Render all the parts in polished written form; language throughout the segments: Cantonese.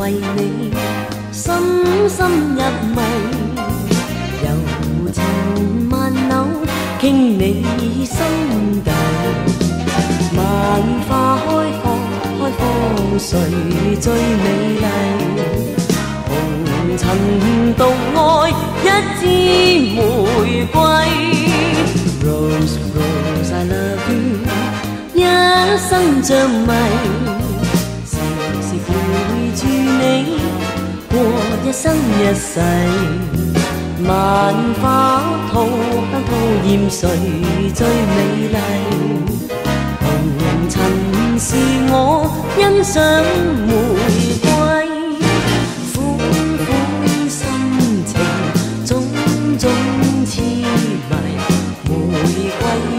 为你深深入迷，柔情万缕倾你心底。万花开放，开放谁最美丽？红尘独爱一支玫瑰。Rose Rose I love you， 一生着迷。時時陪住你過一生一世，萬花吐香吐豔誰最美麗？紅塵是我欣賞玫瑰，款款心情種種痴迷，玫瑰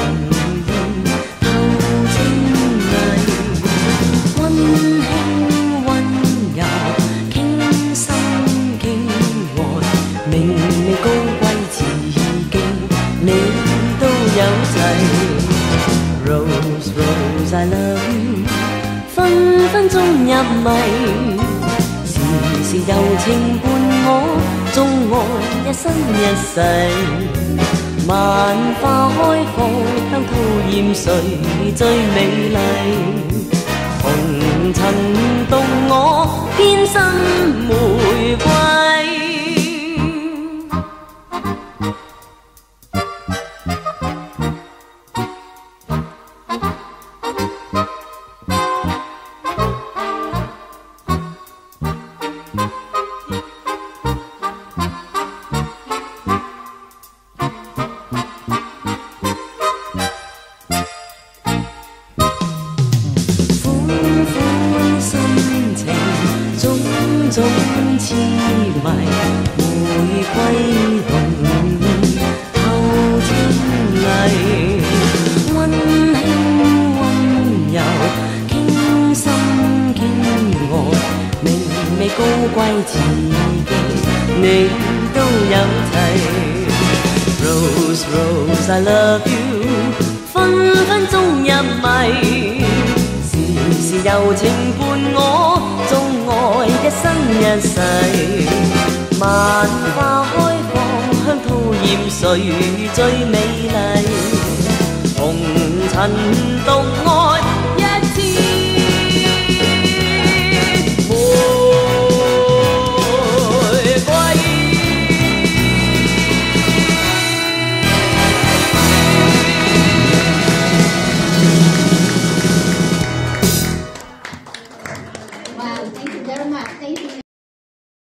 Rose Rose I love you， 分分鐘入迷，時時柔情伴我，縱愛一生一世。萬花開放，香吐豔誰最美麗？紅塵獨我偏心玫瑰。種痴迷，玫瑰濃豔透天麗，溫馨溫柔傾心傾愛，明媚高貴自己，你都有齊。Rose Rose I love you， 分分鐘入迷，時時柔情伴我，縱愛一生一世。萬花開放，香吐豔誰最美麗？紅塵獨愛一枝玫瑰。 Wow, thank you very much. Thank you.